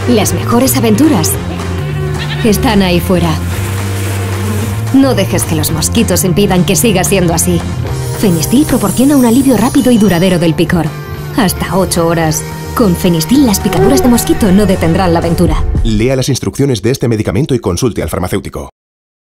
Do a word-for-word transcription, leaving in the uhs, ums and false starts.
Las mejores aventuras están ahí fuera. No dejes que los mosquitos impidan que siga siendo así. Fenistil proporciona un alivio rápido y duradero del picor. Hasta ocho horas. Con Fenistil las picaduras de mosquito no detendrán la aventura. Lea las instrucciones de este medicamento y consulte al farmacéutico.